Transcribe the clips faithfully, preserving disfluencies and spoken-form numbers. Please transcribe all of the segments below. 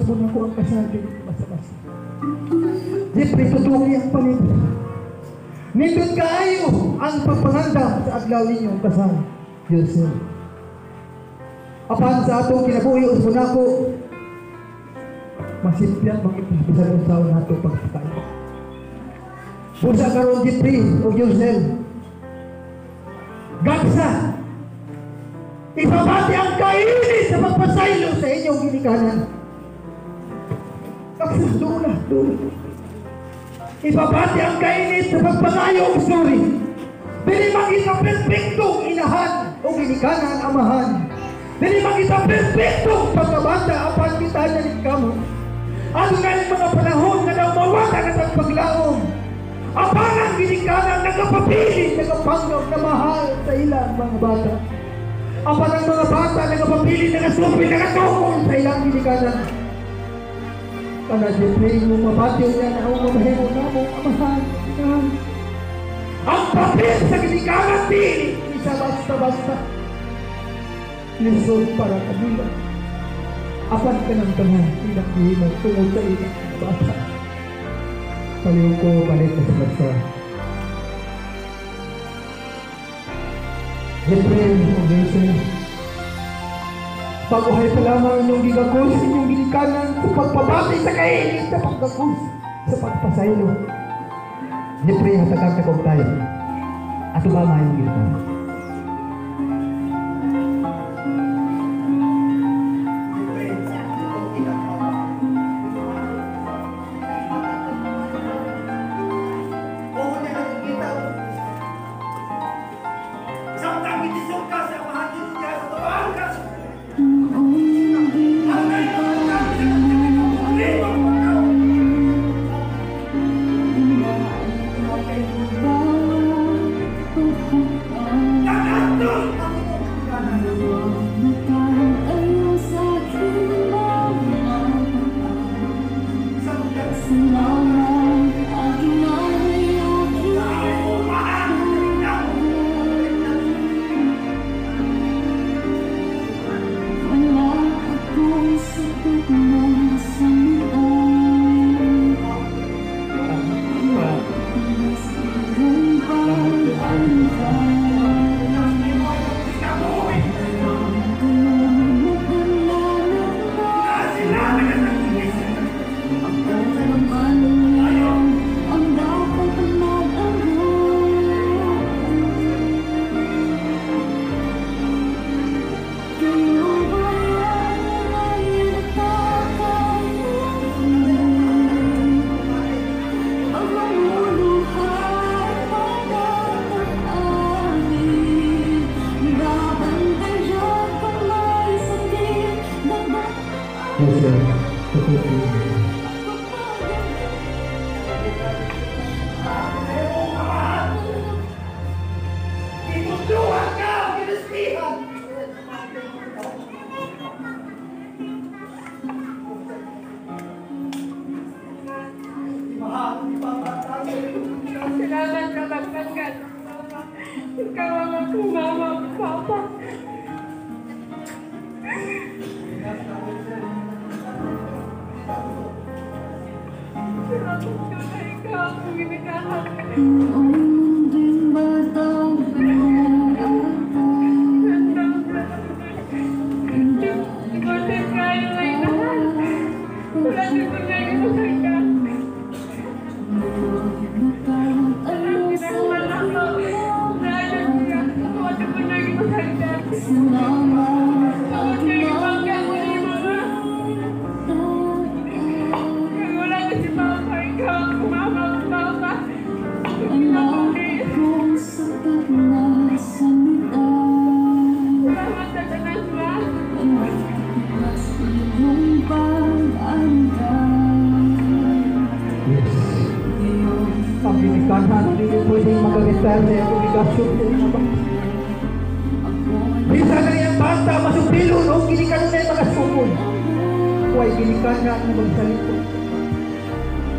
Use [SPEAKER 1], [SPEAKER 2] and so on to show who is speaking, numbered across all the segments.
[SPEAKER 1] mo na ko ang kasal basta-basta. Jeffrey, tutuloy ang paninda. Nindot kaayo ang pagpanganda sa adlaw ninyong kasal. Joseph. Apan sa atong kinabuhi usmo nako, masipyan mag-ipisan sa nato pagpatay. Pusa karon Jeffrey o Joseph. Gagsa. Ipabati ang kainit sa pagpasaylo sa inyong ginikanan. Gagsa, doon na, doon. Ipabati ang kainit sa pagpangayong suri. Dili makita perfectong inahan o ginikanan amahan. Dili makita perfectong pagkabata apan kita niya ni kamo. Ano nga yung mga panahon na daw mawala na ng paglaom. Apan ang ginikanan nagapapili, nagapanggaw na mahal sa ilang mga bata. Apan ang mga bata nagapapili, nagasupil, nagatukol sa ilang ginikanan. Kana Jeffrey, yung mabatiw niya na ang mamahimo na mo, amahan, amahan. Ang papel sa ginikanan din, isa basta-basta. Lisod para kabila. Apan ka ng tanan, ilang himo, tungod sa ilang bata. Paliw ko balik na sa basta. Jeffrey, o Joseph, paguhay pa lamang inyong gigagos, inyong ginikanan sa pagpabati sa kainit sa paggagus, sa pagpasaylo. Jeffrey, hatagang takog tayo. At umama yung ginikanan. Bisa na yung bata, masupilon o ginikanan na yung mga sumon. Huwag ginikanan na magsalito.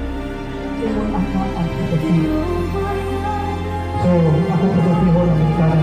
[SPEAKER 1] So, ako sa pagsiho ng ginikanan.